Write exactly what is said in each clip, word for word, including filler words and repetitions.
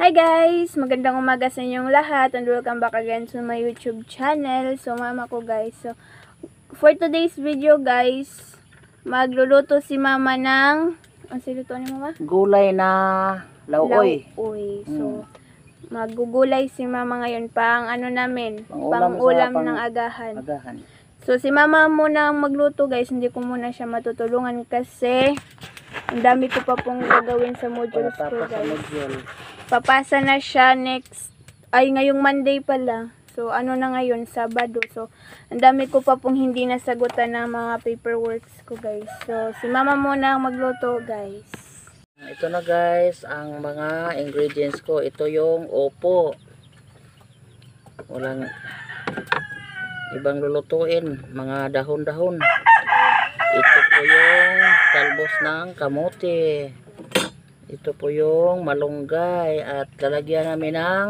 Hi guys! Magandang umaga sa inyong lahat and welcome back again to my YouTube channel. So mama ko guys. So for today's video guys, magluluto si mama ng ano si luto ni mama? Gulay na lauoy. Lauoy. So maggugulay si mama ngayon pang ano namin, Pang-ulam pang ulam sa pang- ng agahan. Agahan. So si mama muna ang magluto guys, hindi ko muna siya matutulungan kasi ang dami ko pa pong gagawin sa modules ko Tapos sa guys. module. Papasa na siya next, ay ngayong Monday pala. So ano na ngayon, Sabado. So ang dami ko pa pong hindi nasagutan ng mga paperworks ko guys. So si mama muna ang magluto guys. Ito na guys, ang mga ingredients ko. Ito yung opo. Walang ibang lulutuin. Mga dahon-dahon. Ito po yung talbos ng kamote. Ito po yung malunggay. At lalagyan namin ng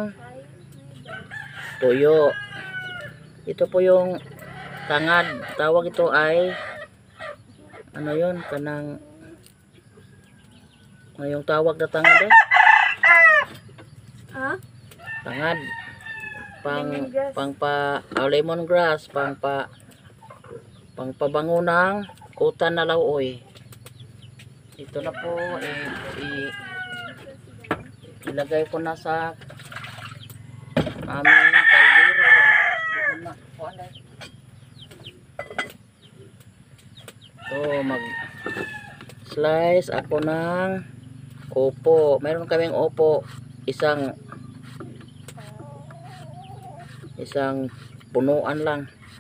tuyo. Ito po yung tangad. Tawag ito ay ano yun? Kanang ano yung tawag na tangad eh? Ha? Tangad. Pang Lemongrass. pang pa oh, lemongrass, pang pa pang pabango ng utan na lauoy. Ito na po eh, i, ilagay ko na sa aming kaldero. Ito mag slice ako ng opo. Meron kaming opo, isang isang punuan lang.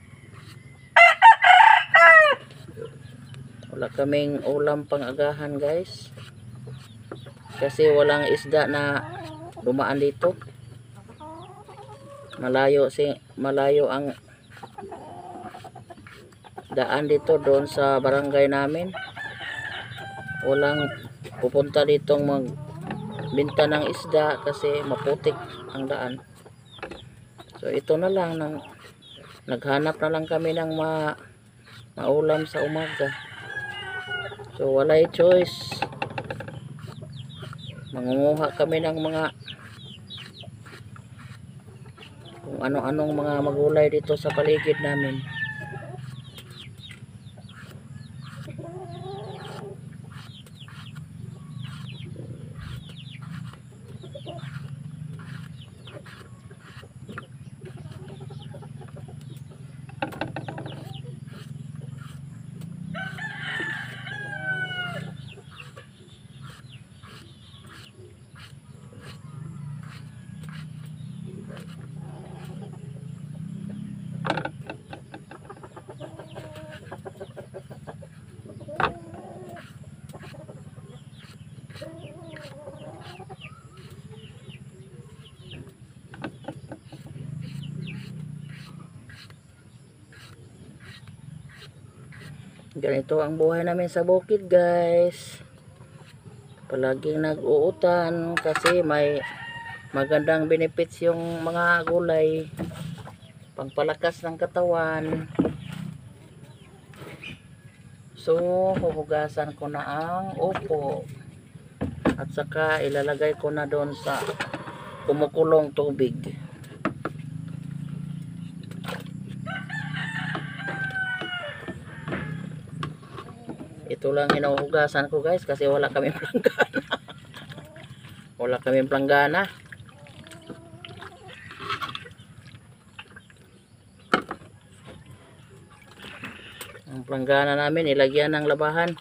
Wala kaming ulam pang agahan guys. Kasi walang isda na dumaan dito. Malayo si malayo ang daan dito doon sa barangay namin. Walang pupunta ditong magbenta ng isda kasi maputik ang daan. So ito na lang nang naghanap na lang kami ng ma maulam sa umaga. So walay choice. Mangunguha kami ng mga kung ano-anong mga magulay dito sa paligid namin. Ganito ang buhay namin sa bukid guys. Palaging nag-uutan kasi may magandang benefits yung mga gulay. Pangpalakas ng katawan. So huhugasan ko na ang opo. At saka ilalagay ko na doon sa kumukulong tubig. Ito lang hinuhugasan ko guys kasi wala kaming planggana. Wala kaming planggana. Ang planggana namin ilagyan ng labahan.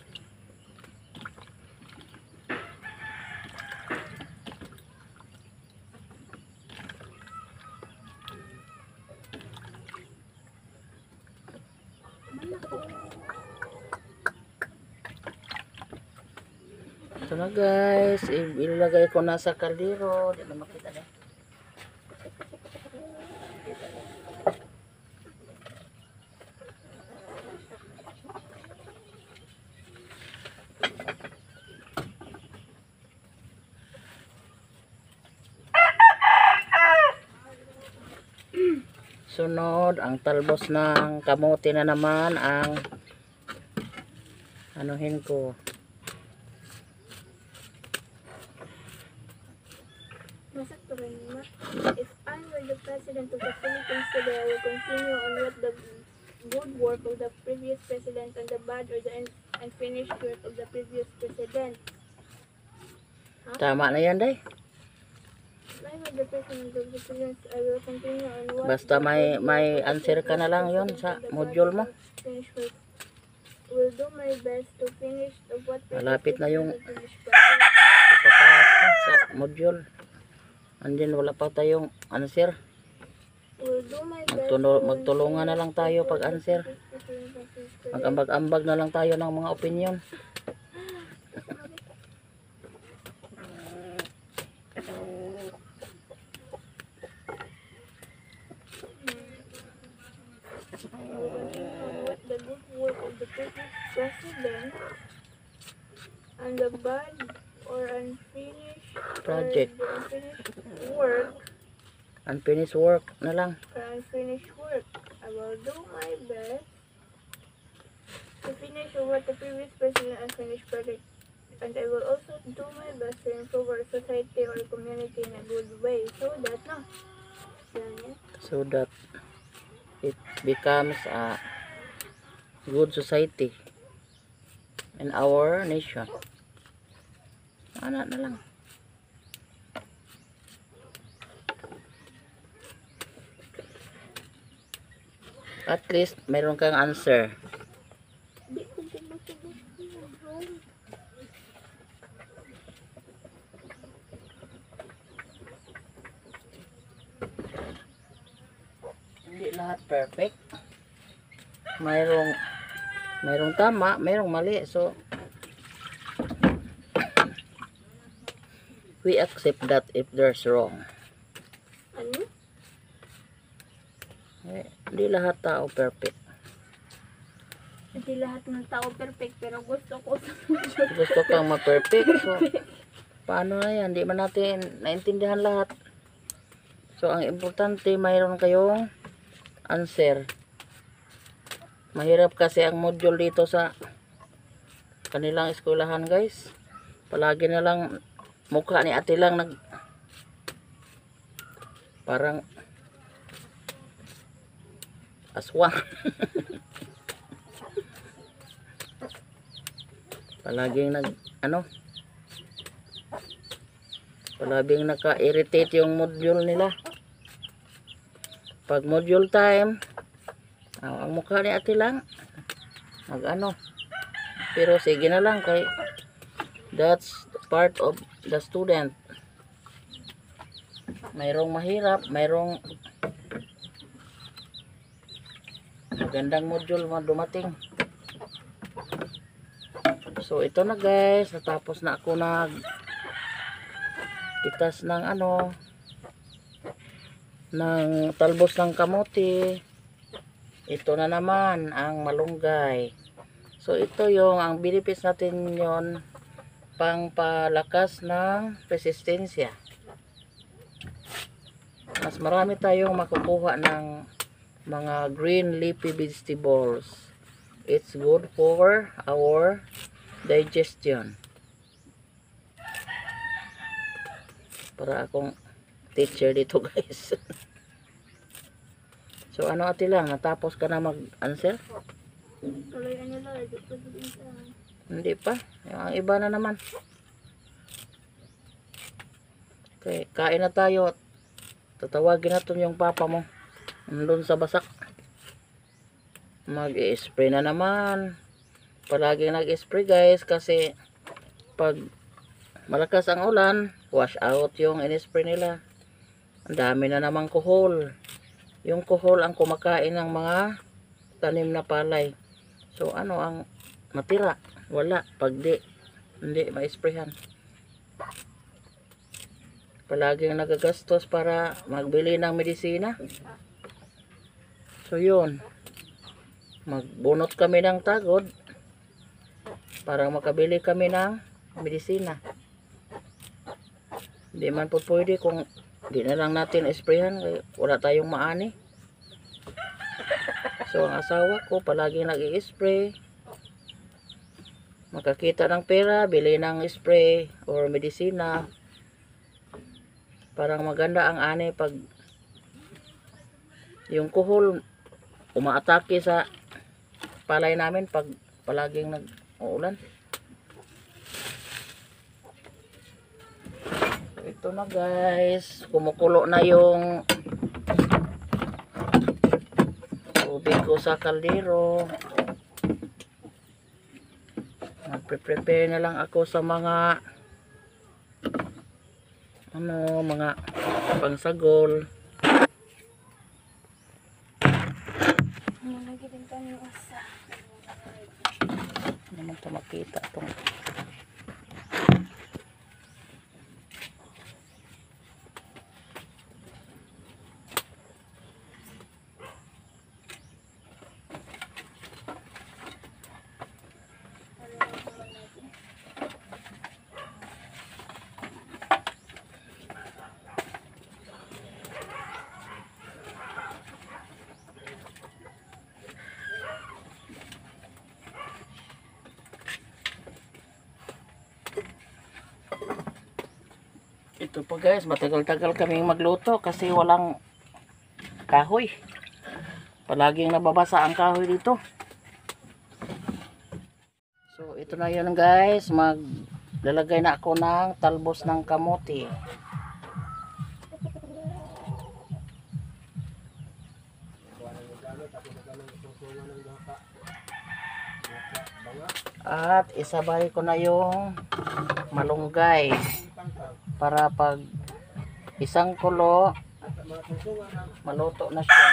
Ito na guys, ilagay ko na sa kaldero. Di na makita na. Sunod, ang talbos ng kamote na naman ang anuhin ko. Masakto rin, ma. If I were the president of the Philippines today, I will continue on what the good work of the previous president and the bad or the un- unfinished work of the previous president. Tama na yan, day. If I were the president of the Philippines, I will continue on what Basta the may good may work of the answer ka na previous lang yon president sa and the bad module or mo. unfinished work. Will do my best to finish of what previous Malapit na yung president and finished project. ipapasok sa module. And then wala pa tayong answer. Will do my best Magtuno, to magtulungan na lang tayo pag answer. Mag-ambag-ambag na lang tayo ng mga opinion. What the good work of the previous president and the bad or unfinished Project. or the unfinished work Unfinished work na lang. or unfinished work. I will do my best to finish what the previous president unfinished project, and I will also do my best to improve our society or community in a good way so that no. Yan yan. So that it becomes a good society in our nation. Ano na lang. At least mayroon kang answer. Di ko tumatubos yun, bro. Hindi lahat perfect. Mayroong mayroong tama, mayroong mali. So we accept that if there's wrong. Ano? Eh, hindi lahat tao perfect. Hindi lahat ng tao perfect, pero gusto ko sa Gusto kang ma-perfect. So paano na yan? Hindi man natin naintindihan lahat. So ang importante, mayroon kayong answer. Mahirap kasi ang module dito sa kanilang eskwelahan, guys. Palagi na lang mukha ni ate lang nag parang aswang. Palaging nag ano palaging naka-irritate yung module nila. Pag module time, oh, ang mukha ni ate lang nag ano, pero sige na lang, kay that's part of the student. Mayroong mahirap, mayroong magandang module mo dumating. So ito na, guys, natapos na ako nag itas ng ano ng talbos ng kamote. Ito na naman ang malunggay. So ito yung ang benefits natin yon, pang palakas ng resistensya. Mas marami tayong makukuha ng mga green leafy vegetables. It's good for our digestion. Para akong teacher dito, guys. So ano, ate lang, natapos ka na mag-answer? tuloy ano lang, di ko din sa Hindi pa. Yung iba na naman. Okay, kain na tayo. Tatawagin natin yung papa mo. Nandun sa basak. Mag-i-spray na naman. Palagi nag-spray, guys, kasi pag malakas ang ulan, wash out yung in-spray nila. Ang dami na namang kuhol. Yung kuhol ang kumakain ng mga tanim na palay. So ano ang matira? Wala. Pag di, hindi ma-sprayhan. Palaging nagagastos para magbili ng medisina. So yun. Magbunot kami ng tagod para makabili kami ng medisina. Hindi man po pwede kung di na lang natin sprayhan, wala tayong maani. So ang asawa ko palagi nag-i-spray. Makakita ng pera, bili ng spray or medisina. Parang maganda ang ani pag yung kuhol umaatake sa palay namin pag palaging nag-uulan. So, ito na guys, kumukulo na yung tubig ko sa kaldero. Nagpe-prepare na lang ako sa mga ano, mga pangsagol. Nalagay din tayo yung asa. Hindi naman ito makita itong ito po guys, matagal-tagal kaming magluto kasi walang kahoy. Palaging nababasa ang kahoy dito. So ito na yun guys, maglalagay na ako ng talbos ng kamote. At isabay ko na yung malunggay. Para pag isang kulo maluto na siya.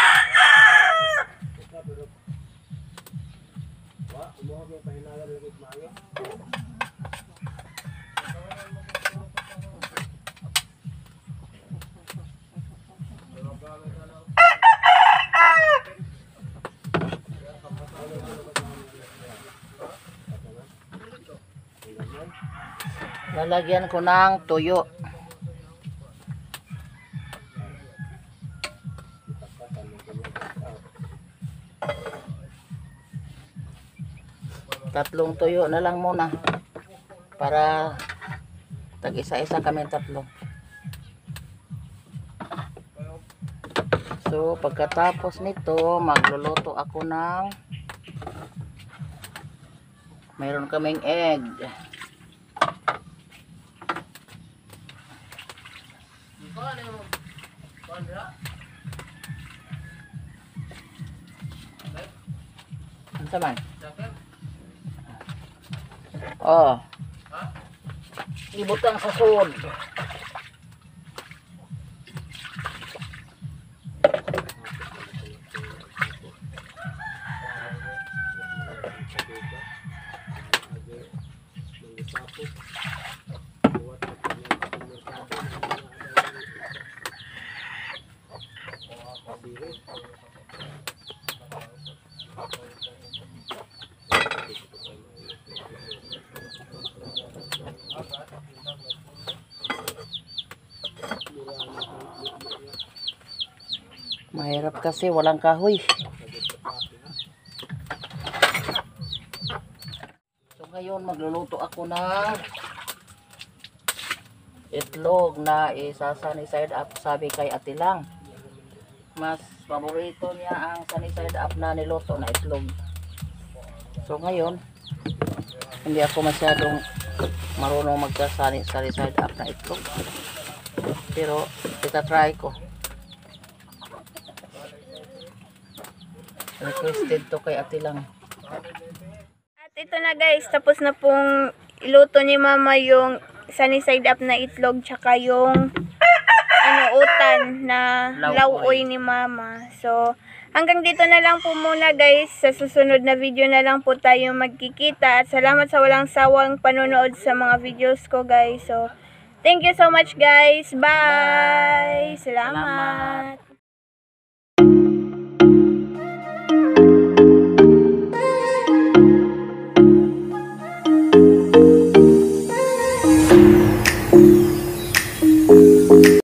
Lalagyan ko ng tuyo. Tatlong tuyo na lang muna para tag isa-isa kami tatlo. So pagkatapos nito magluluto ako ng mayroon kaming egg. Ano saman? Oh. Ibutang sa sud. Mahirap kasi walang kahoy. So ngayon magluluto ako ng itlog na isa-sunny side up, sabi kay Ate Lang. Mas paborito niya ang sunny side up na niluto na itlog. So ngayon hindi ako masyadong marunong magsa-sunny side up na itlog. Pero ita-try ko. Requested to kay Ate Lang. At ito na guys, tapos na pong iluto ni Mama yung sunny side up na itlog tsaka yung ano utan na lauoy ni Mama. So hanggang dito na lang po muna guys. Sa susunod na video na lang po tayo magkikita. At salamat sa walang sawang panonood sa mga videos ko guys. So thank you so much guys. Bye! Bye. Salamat. Salamat.